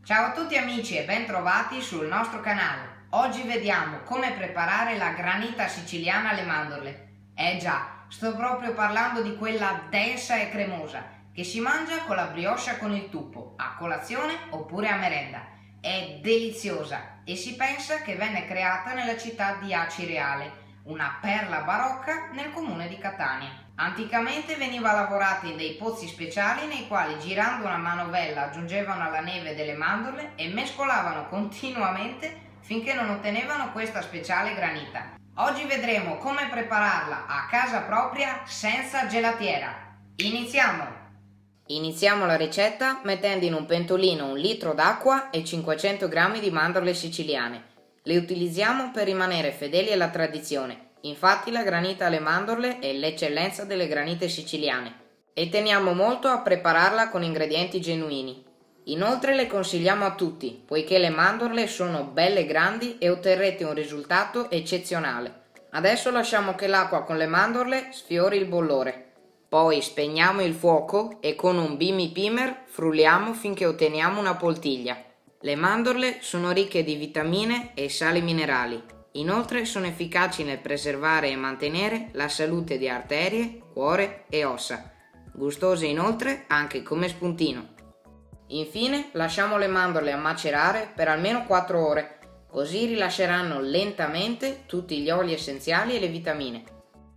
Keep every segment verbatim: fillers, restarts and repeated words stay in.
Ciao a tutti amici e ben trovati sul nostro canale. Oggi vediamo come preparare la granita siciliana alle mandorle. Eh già, sto proprio parlando di quella densa e cremosa che si mangia con la brioche con il tuppo, a colazione oppure a merenda. È deliziosa e si pensa che venne creata nella città di Acireale, una perla barocca nel comune di Catania. Anticamente veniva lavorata in dei pozzi speciali nei quali, girando una manovella, aggiungevano alla neve delle mandorle e mescolavano continuamente finché non ottenevano questa speciale granita. Oggi vedremo come prepararla a casa propria senza gelatiera. Iniziamo! Iniziamo la ricetta mettendo in un pentolino un litro d'acqua e cinquecento grammi di mandorle siciliane. Le utilizziamo per rimanere fedeli alla tradizione. Infatti la granita alle mandorle è l'eccellenza delle granite siciliane e teniamo molto a prepararla con ingredienti genuini. Inoltre le consigliamo a tutti, poiché le mandorle sono belle grandi e otterrete un risultato eccezionale. Adesso lasciamo che l'acqua con le mandorle sfiori il bollore. Poi spegniamo il fuoco e con un bimi pimer frulliamo finché otteniamo una poltiglia. Le mandorle sono ricche di vitamine e sali minerali. Inoltre sono efficaci nel preservare e mantenere la salute di arterie, cuore e ossa. Gustose inoltre anche come spuntino. Infine lasciamo le mandorle a macerare per almeno quattro ore, così rilasceranno lentamente tutti gli oli essenziali e le vitamine.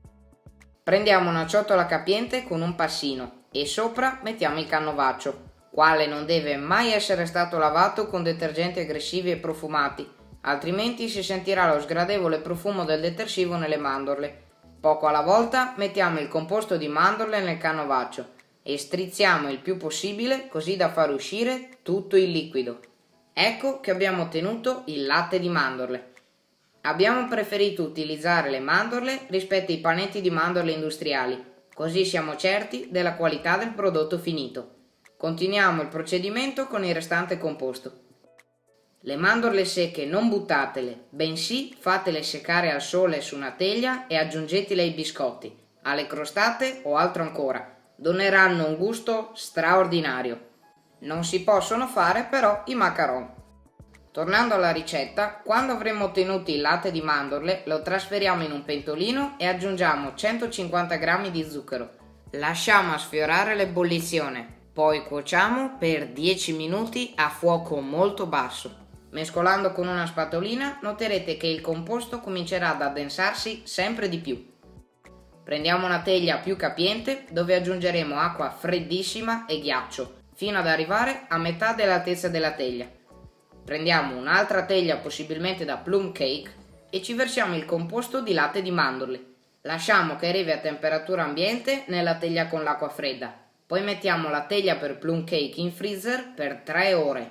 Prendiamo una ciotola capiente con un passino e sopra mettiamo il canovaccio, quale non deve mai essere stato lavato con detergenti aggressivi e profumati, altrimenti si sentirà lo sgradevole profumo del detersivo nelle mandorle. Poco alla volta mettiamo il composto di mandorle nel canovaccio e strizziamo il più possibile così da far uscire tutto il liquido. Ecco che abbiamo ottenuto il latte di mandorle. Abbiamo preferito utilizzare le mandorle rispetto ai panetti di mandorle industriali, così siamo certi della qualità del prodotto finito. Continuiamo il procedimento con il restante composto. Le mandorle secche non buttatele, bensì fatele seccare al sole su una teglia e aggiungetele ai biscotti, alle crostate o altro ancora. Doneranno un gusto straordinario. Non si possono fare però i macaron. Tornando alla ricetta, quando avremo ottenuto il latte di mandorle lo trasferiamo in un pentolino e aggiungiamo centocinquanta grammi di zucchero. Lasciamo a sfiorare l'ebollizione, poi cuociamo per dieci minuti a fuoco molto basso. Mescolando con una spatolina noterete che il composto comincerà ad addensarsi sempre di più. Prendiamo una teglia più capiente dove aggiungeremo acqua freddissima e ghiaccio fino ad arrivare a metà dell'altezza della teglia. Prendiamo un'altra teglia possibilmente da plum cake e ci versiamo il composto di latte di mandorle. Lasciamo che arrivi a temperatura ambiente nella teglia con l'acqua fredda. Poi mettiamo la teglia per plum cake in freezer per tre ore.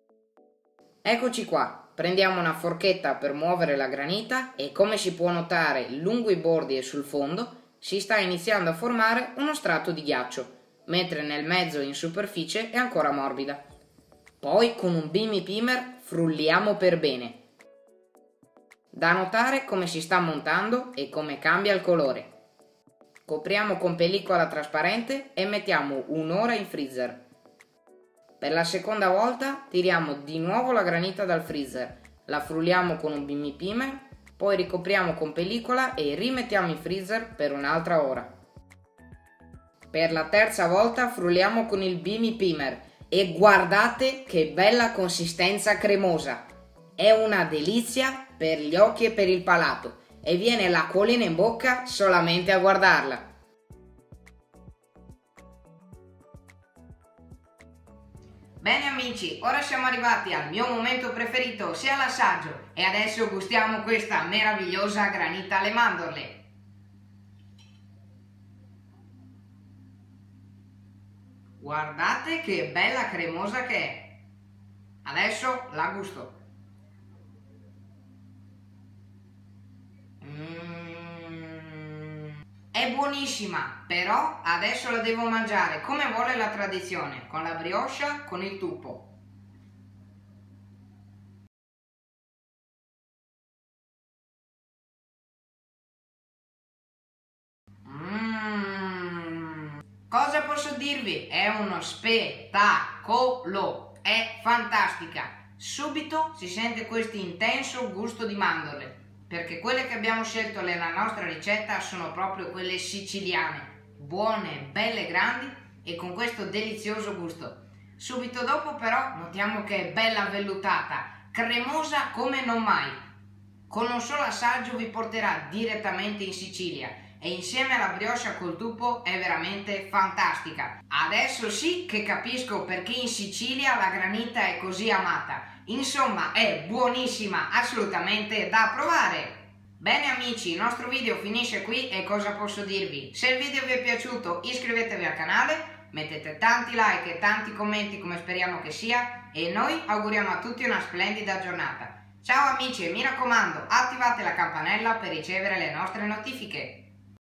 Eccoci qua, prendiamo una forchetta per muovere la granita e come si può notare lungo i bordi e sul fondo si sta iniziando a formare uno strato di ghiaccio, mentre nel mezzo in superficie è ancora morbida. Poi con un bimi pimer frulliamo per bene. Da notare come si sta montando e come cambia il colore. Copriamo con pellicola trasparente e mettiamo un'ora in freezer. Per la seconda volta tiriamo di nuovo la granita dal freezer, la frulliamo con un bimi pimer, poi ricopriamo con pellicola e rimettiamo in freezer per un'altra ora. Per la terza volta frulliamo con il bimi pimer e guardate che bella consistenza cremosa! È una delizia per gli occhi e per il palato e viene l'acquolina in bocca solamente a guardarla. Bene amici, ora siamo arrivati al mio momento preferito, ossia l'assaggio, e adesso gustiamo questa meravigliosa granita alle mandorle. Guardate che bella cremosa che è. Adesso la gusto. È buonissima, però adesso la devo mangiare come vuole la tradizione, con la brioche, con il tuppo. Mm. Cosa posso dirvi? È uno spettacolo! è fantastica. Subito si sente questo intenso gusto di mandorle, perché quelle che abbiamo scelto nella nostra ricetta sono proprio quelle siciliane, buone, belle grandi e con questo delizioso gusto. Subito dopo però notiamo che è bella vellutata, cremosa come non mai. Con un solo assaggio vi porterà direttamente in Sicilia e insieme alla brioche col tupo è veramente fantastica. Adesso sì che capisco perché in Sicilia la granita è così amata. Insomma, è buonissima, assolutamente da provare! Bene amici, il nostro video finisce qui e cosa posso dirvi? Se il video vi è piaciuto iscrivetevi al canale, mettete tanti like e tanti commenti come speriamo che sia e noi auguriamo a tutti una splendida giornata. Ciao amici e mi raccomando, attivate la campanella per ricevere le nostre notifiche.